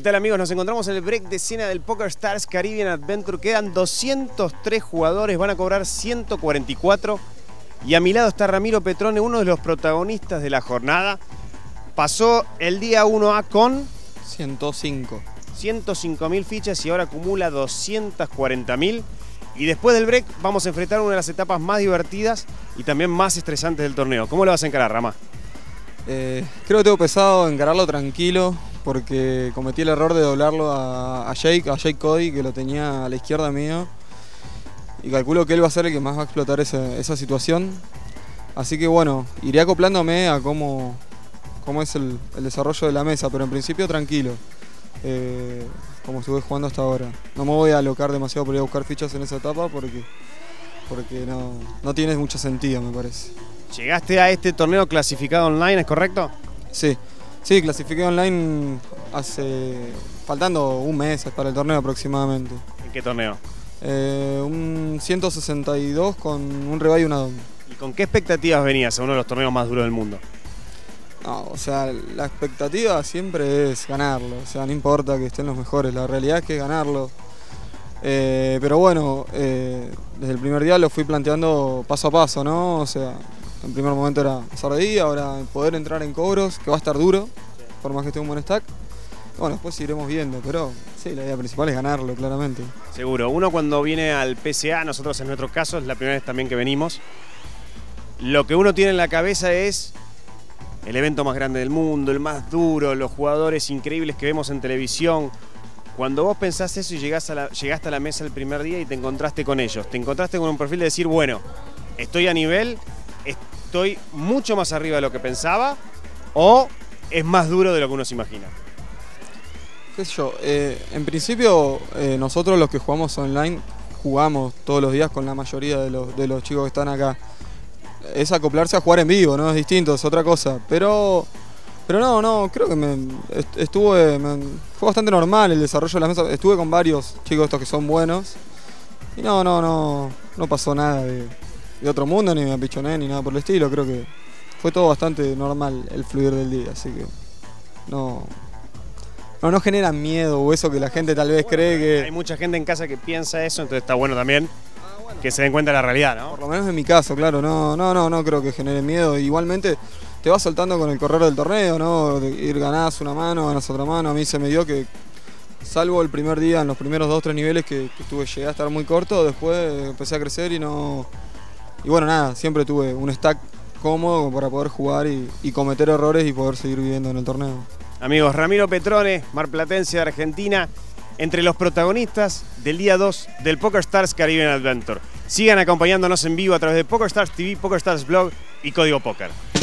tal, amigos? Nos encontramos en el break de escena del PokerStars Caribbean Adventure. Quedan 203 jugadores, van a cobrar 144. Y a mi lado está Ramiro Petrone, uno de los protagonistas de la jornada. Pasó el día 1A con 105.000 fichas y ahora acumula 240.000. Y después del break vamos a enfrentar una de las etapas más divertidas y también más estresantes del torneo. ¿Cómo lo vas a encarar, Rama? Creo que tengo pensado encararlo tranquilo, porque cometí el error de doblarlo a Jake Cody, que lo tenía a la izquierda mío, y calculo que él va a ser el que más va a explotar esa situación. Así que bueno, iré acoplándome a cómo es el desarrollo de la mesa, pero en principio tranquilo, como estuve jugando hasta ahora. No me voy a alocar demasiado por ir a buscar fichas en esa etapa, porque no tiene mucho sentido, me parece. Llegaste a este torneo clasificado online, ¿es correcto? Sí, clasifiqué online faltando un mes para el torneo aproximadamente. ¿En qué torneo? Un 162 con un rebuy y una dom. ¿Y con qué expectativas venías a uno de los torneos más duros del mundo? No, o sea, la expectativa siempre es ganarlo, o sea, no importa que estén los mejores, la realidad es que es ganarlo. Pero bueno, desde el primer día lo fui planteando paso a paso, ¿no? O sea, en primer momento era pasar de día, ahora poder entrar en cobros, que va a estar duro, por más que esté un buen stack. Bueno, después iremos viendo, pero sí, la idea principal es ganarlo, claramente. Seguro. Uno cuando viene al PCA, nosotros en nuestro caso, es la primera vez también que venimos, lo que uno tiene en la cabeza es el evento más grande del mundo, el más duro, los jugadores increíbles que vemos en televisión. Cuando vos pensás eso y llegaste a la mesa el primer día y te encontraste con ellos, te encontraste con un perfil de decir, bueno, estoy a nivel, estoy mucho más arriba de lo que pensaba, o es más duro de lo que uno se imagina. ¿Qué sé yo? En principio, nosotros los que jugamos online, jugamos todos los días con la mayoría de los chicos que están acá. Es acoplarse a jugar en vivo, ¿no? Es distinto, es otra cosa. Pero no, creo que fue bastante normal el desarrollo de las mesas. Estuve con varios chicos estos que son buenos. Y no pasó nada de otro mundo, ni me apichoné, ni nada por el estilo. Creo que fue todo bastante normal el fluir del día, así que no genera miedo o eso que la gente tal vez cree que... Hay mucha gente en casa que piensa eso, entonces está bueno también que se den cuenta de la realidad, ¿no? Por lo menos en mi caso, claro, no creo que genere miedo. Igualmente te vas soltando con el correr del torneo, ¿no? De ir ganás una mano, ganás otra mano. A mí se me dio que, salvo el primer día, en los primeros 2 o 3 niveles que llegué a estar muy corto, después empecé a crecer y bueno, nada, siempre tuve un stack cómodo para poder jugar y cometer errores y poder seguir viviendo en el torneo. Amigos, Ramiro Petrone, marplatense de Argentina, entre los protagonistas del día 2 del PokerStars Caribbean Adventure. Sigan acompañándonos en vivo a través de PokerStars TV, PokerStars Blog y Código Póker.